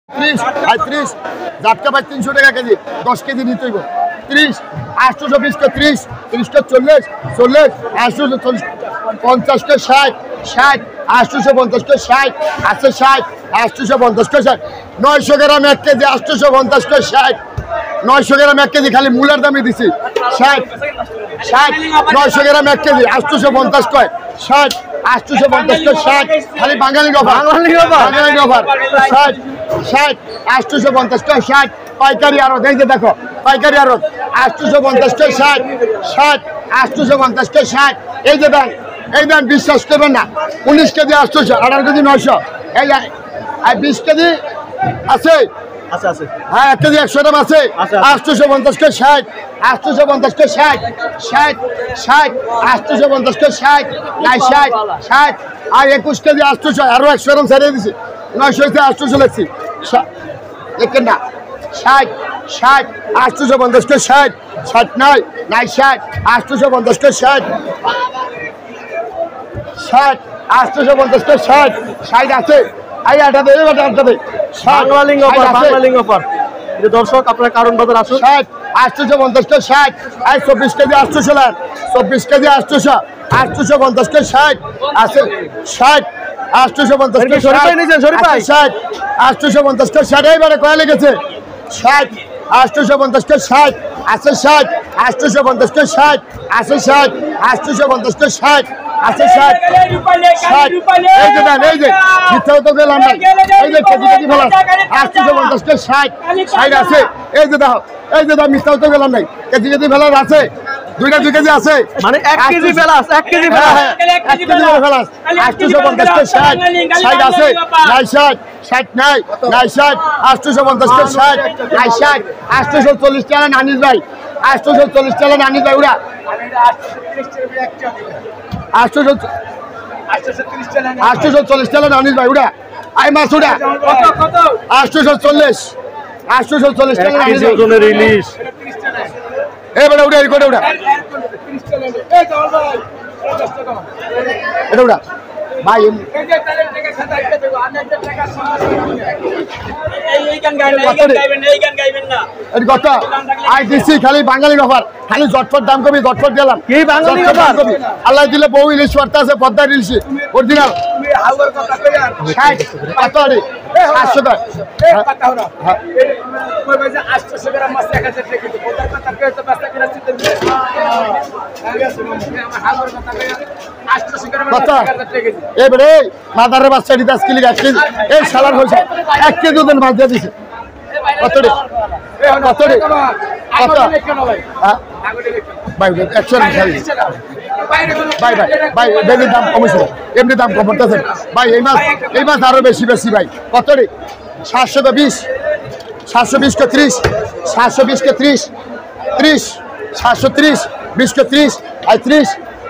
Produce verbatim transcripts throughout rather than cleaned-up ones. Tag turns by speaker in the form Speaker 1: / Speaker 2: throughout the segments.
Speaker 1: ত্রিশ ত্রিশ জাটকা ভাই তিনশো টাকা কেজি দশ কেজি নিতে হইব ত্রিশ আটশোশো বিশকে ত্রিশ ত্রিশকে চল্লিশ চল্লিশ আটশোশো চল্লিশ পঞ্চাশকে ষাট ষাট আটশোশো পঞ্চাশকে ষাট আটশো ষাট আটশোশো পঞ্চাশকে ষাট নয়শো গ্রাম এক কেজি আটশোশো পঞ্চাশকে ষাট নয়শো গ্রাম এক কেজি খালি মূলার দামে দিছি ষাট ষাট নয়শো গ্রাম এক কেজি আটশোশো পঞ্চাশ কয় ষাট আটশোশো পঞ্চাশকে ষাট খালি বাঙালি অফার বাঙালি অফার ষাট ষাট আটশোশো পঞ্চাশকে ষাট পাইকারি আড়ত এই যে দেখো পাইকারি আড়ত আটশোশো পঞ্চাশকে ষাট ষাট আটশোশো পঞ্চাশকে ষাট এই যে দেন এই দেন বিশ্বাস করবেন না উনিশ কেজি আটশোশো আঠারো কেজি নয়শো এই বিশ কেজি আছে হ্যাঁ এক কেজি একশো গ্রাম আছে আটশোশো পঞ্চাশকে ষাট আটশোশো পঞ্চাশকে ষাট ষাট ষাট আটশোশো পঞ্চাশকে ষাট নাই ষাট ষাট আর একুশ কেজি আটশোশো আরো একশো গ্রাম ছেড়ে দিছি নয়শো হয়েছে আটশোশো লেখছি দেখেন না ষাট ষাট আটশোশো পঞ্চাশকে ষাট ষাট নয় নাই ষাট আটশোশো পঞ্চাশকে ষাট ষাট আটশোশো পঞ্চাশকে ষাট ষাট আছে
Speaker 2: দর্শক আপনার কারণ বাজার আসুন
Speaker 1: ষাট আটশোশো পঞ্চাশকে ষাট আর চব্বিশ কেজি আটশোশো লাখ চব্বিশ কেজি আটশোশো আটশোশো পঞ্চাশকে ষাট আছে ষাট আটশোশো পঞ্চাশকে ষাট আটশোশো পঞ্চাশকে ষাট এইবারে কয়া লেগেছে ষাট আটশোশো পঞ্চাশকে ষাট আছে ষাট আটশোশো পঞ্চাশকে ষাট আছে ষাট আটশোশো পঞ্চাশকে ষাট আছে ষাট ষাট এই যে দেন এই যে মিথ্যাও তো গেলাম না এই যে কেজি কেজি ফেলা আটশোশো পঞ্চাশকে ষাট ষাট আছে এই যে দেখো এই যে দাও মিথ্যাও তো গেলাম নাই কেজি কেজি ফেলার আছে দুইটা দুই কেজি আছে
Speaker 2: মানে এক কেজি ফেলাস এক কেজি ফেলাস
Speaker 1: এক কেজি ফেলাস আটশোশো পঞ্চাশকে ষাট ষাট আছে নাই ষাট ষাট নাই নাই ষাট আটশোশো পঞ্চাশকে ষাট নাই ষাট আটশোশো চল্লিশ টাকা আনিস ভাই আটশোশো চল্লিশ টাকা আনিস ভাই ওরা আটশোশো আটশোশো চল্লিশ টাকা আনিস ভাই ওরা আই মাছ ওরা আটশোশো চল্লিশ আটশোশো চল্লিশ টাকা আনিস
Speaker 2: রিলিজ
Speaker 1: এবারে ওটা রেকর্ড ওটা এটা ওটা ভাই কত আই দিচ্ছি খালি বাঙালির অফার খালি জটফট দাম কমি জটফট দিলাম
Speaker 2: কি বাঙালি অফার
Speaker 1: আল্লাহ দিলে বউ ইলিশ করতে আছে পদ্মা ইলিশ অরিজিনাল ষাট কত রে আটশো টাকা এবারে মাদারের বাচ্চা দিতে আজ কিলি এক কেজি এই সালার হয়েছে এক কেজি ওদের মাছ দিয়ে দিছে কত রে কত রে কত ভাই একশো ভাই ভাই ভাই বেবির দাম কমেছে এমনি দাম কম করতেছে ভাই এই মাছ এই মাছ আরো বেশি বেশি ভাই কত রে সাতশো তো বিশ সাতশো বিশকে ত্রিশ সাতশো বিশকে ত্রিশ ত্রিশ সাতশো ত্রিশ বিশকে ত্রিশ আর ত্রিশ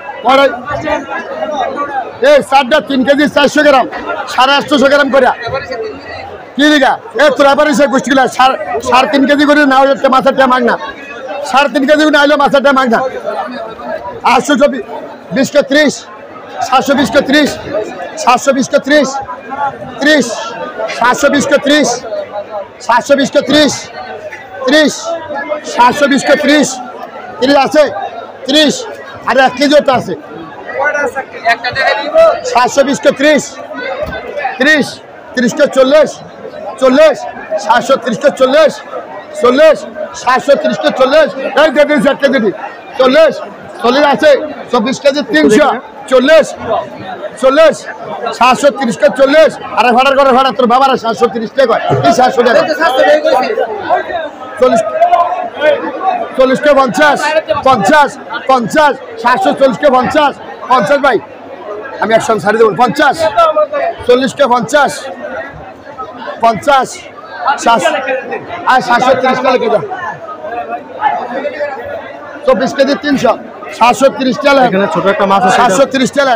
Speaker 1: এই চারটা তিন কেজি চারশো গ্রাম সাড়ে আটশোশো গ্রাম করে কি দিঘা এ তোরা পারি সে গোষ্ঠীগুলা সাড়ে তিন কেজি করে না হলে মাছের টাকা মাগ না সাড়ে তিন কেজি না হলে মাছের টাকা মাগ না আটশোশো বিশকে ত্রিশ সাতশো বিশকে ত্রিশ সাতশো বিশকে ত্রিশ ত্রিশ সাতশো বিশকে ত্রিশ সাতশো বিশকে ত্রিশ ত্রিশ সাতশো বিশকে ত্রিশ ত্রিশ আছে ত্রিশ আর এক কেজিও তো আছে সাতশো বিশকে ত্রিশ ত্রিশ ত্রিশকে চল্লিশ চল্লিশ সাতশো ত্রিশকে চল্লিশ চল্লিশ সাতশো ত্রিশকে চল্লিশ এই দিয়ে দিন এক কেজি চল্লিশ চল্লিশ আছে চব্বিশ কেজি তিনশো চল্লিশ চল্লিশ সাতশো তিরিশকে চল্লিশ আর ভাড়ার করে ভাড়া তোর বাবার সাতশো তিরিশ টাকা এই সাতশো টাকা চল্লিশ চল্লিশকে পঞ্চাশ পঞ্চাশ পঞ্চাশ সাতশো চল্লিশকে পঞ্চাশ পঞ্চাশ ভাই আমি একশো ছাড়ি দেবো পঞ্চাশ চল্লিশকে পঞ্চাশ পঞ্চাশ সাতশো আর সাতশো তিরিশটা লিখে দাও চব্বিশ কেজি তিনশো সাতশো তিরিশ টাকা
Speaker 2: ছোট একটা মাছ
Speaker 1: সাতশো তিরিশ টাকা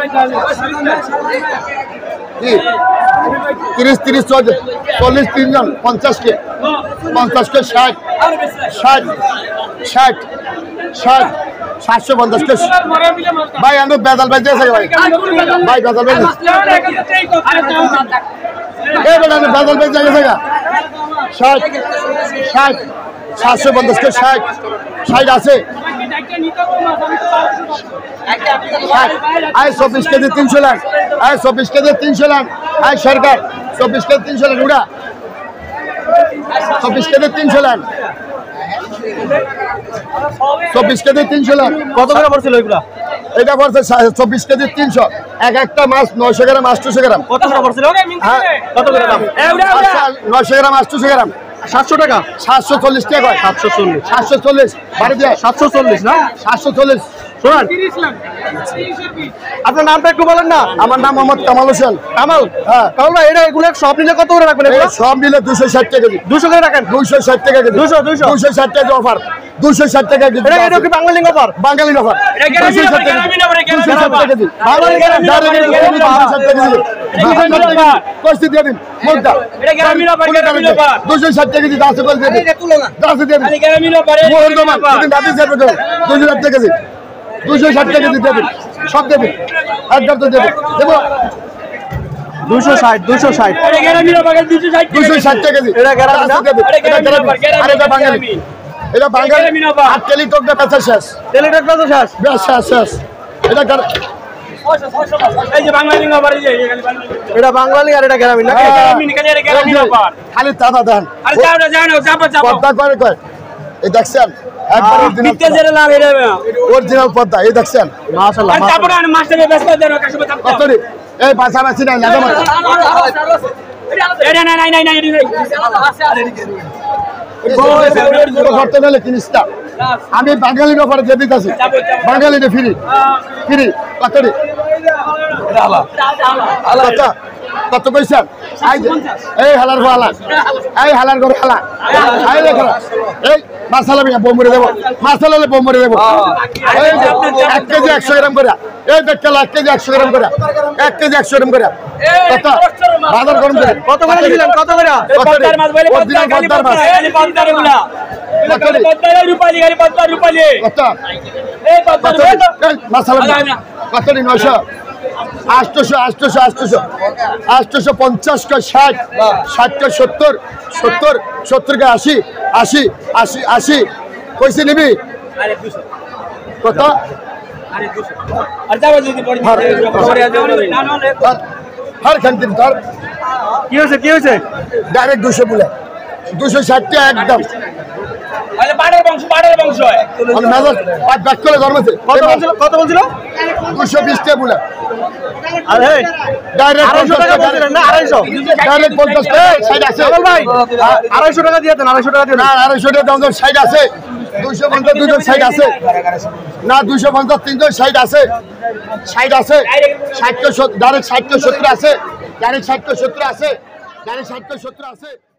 Speaker 1: তিরিশ তিরিশ চল্লিশ তিনজন পঞ্চাশকে পঞ্চাশকে ষাট ষাট ষাট ষাট সাতশো পঞ্চাশকে ভাই আমি বেদাল ভাই দিয়েছে ভাই ভাই বেদাল ভাই এই বেটা বাজার বেচ জায়গা জায়গা ষাট ষাট সাতশো পঞ্চাশ কে ষাট ষাট আছে আয় চব্বিশ কেজি তিনশো লাখ আয় চব্বিশ কেজি তিনশো লাখ আয় সরকার চব্বিশ কেজি তিনশো লাখ উড়া চব্বিশ কেজি তিনশো লাখ চব্বিশ কেজি তিনশো লাখ
Speaker 2: কত করে পড়ছিল এগুলা
Speaker 1: এটা পড়ছে চব্বিশ কেজি তিনশো এক একটা মাছ নয়শো গ্রাম আটশোশো গ্রাম
Speaker 2: কত করে পড়ছিল
Speaker 1: হ্যাঁ
Speaker 2: কত করে দাম
Speaker 1: নয়শো গ্রাম আটশোশো গ্রাম
Speaker 2: সাতশো টাকা
Speaker 1: সাতশো চল্লিশ টাকা হয়
Speaker 2: সাতশো চল্লিশ
Speaker 1: সাতশো চল্লিশ বাড়ি দিয়ে
Speaker 2: সাতশো চল্লিশ না
Speaker 1: সাতশো চল্লিশ
Speaker 2: শোনান আপনার নামটা একটু বলেন না
Speaker 1: আমার নাম মোহাম্মদ কামাল হোসেন
Speaker 2: কামাল
Speaker 1: হ্যাঁ
Speaker 2: কামাল ভাই এটা এগুলো সব নিলে কত করে রাখবেন এগুলো
Speaker 1: সব মিলে দুশো ষাট টাকা কেজি
Speaker 2: দুশো করে রাখেন
Speaker 1: দুশো ষাট টাকা কেজি
Speaker 2: দুশো দুশো
Speaker 1: দুশো ষাট টাকা অফার দুশো ষাট টাকা কেজি
Speaker 2: এটা এটা কি বাঙালি অফার
Speaker 1: বাঙালি অফার দুশো ষাট টাকা দুশো ষাট টাকা কেজি
Speaker 2: বাঙালি
Speaker 1: দুশো ষাট টাকা কেজি কষ্ট দিয়ে দিন মোটা দুশো ষাট টাকা কেজি দাসে করে দিয়ে দিন দাসে দিয়ে দিন মোহন দমান দাদি যাবে তো দুশো ষাট টাকা কেজি দুশো ষাট টাকা কেজি দেবেন সব দেবেন একবার তো দেবেন দেবো
Speaker 2: দুশো ষাট দুশো ষাট
Speaker 1: দুশো ষাট টাকা কেজি
Speaker 2: এটা গ্যারামি না?
Speaker 1: এটা গ্যারামি আর এটা বাঙালি এটা বাঙালি আট কেলি টকটা পেঁচা শেষ
Speaker 2: টেলিটক কত শেষ
Speaker 1: বেশ শেষ শেষ এটা গ্যারা-
Speaker 2: এটা বাঙালি আর এটা গ্রামীণ নাকি
Speaker 1: খালি দাদা দেন পদ্মা করে কয় এই দেখছেন একবার অরিজিনাল পদ্মা এই দেখছেন
Speaker 2: মাশাআল্লাহ
Speaker 1: কত রে এই পাশাপাশি নাই লাগা মাথা করতে গেলে জিনিসটা আমি বাঙালির ওপরে দিয়ে দিতেছি বাঙালিতে ফিরি ফিরি কত রে কত কত পয়সা এই হালার হালা এই হালার ঘর হালা এই দেখো এই মাসালা মিয়া বোমরে দেবো মাসালা বোমরে দেবো এই যে এক কেজি একশো গ্রাম করে এই দেখ এক কেজি একশো গ্রাম করে এক কেজি একশো গ্রাম করে কত বাজার গরম করে
Speaker 2: কত করে দিলেন কত করে
Speaker 1: অরিজিনাল পদ্মার মাছ কতটি নয়শো আটশোশো আটশোশো আটশোশো আটশোশো পঞ্চাশ কে ষাট ষাট কে সত্তর সত্তর সত্তর কে আশি আশি আশি আশি কইসে নিবি কত হর খান্তিন ধর
Speaker 2: কি হয়েছে কি হয়েছে
Speaker 1: ডাইরেক্ট দুশো বলে দুশো ষাটটা একদম ব্যাক করে ধর্মেছে
Speaker 2: কত বলছিল কত বলছিল
Speaker 1: দুশো বিশটা বলে
Speaker 2: আরে
Speaker 1: ডাইরেক্ট
Speaker 2: আড়াইশো টাকা বলছিলেন না আড়াইশো
Speaker 1: ডাইরেক্ট পঞ্চাশ সাইড আছে
Speaker 2: কামাল ভাই আড়াইশো টাকা দিয়ে দেন আড়াইশো টাকা দিয়ে
Speaker 1: না
Speaker 2: দেন
Speaker 1: আড়াইশো টাকা দাম সাইড আছে দুশো পঞ্চাশ দুজন সাইড আছে না দুশো পঞ্চাশ তিনজন সাইড আছে সাইড আছে ষাটটা ডাইরেক্ট ষাটটা সত্তর আছে ডাইরেক্ট ষাটটা সত্তর আছে ডাইরেক্ট ষাটটা সত্তর আছে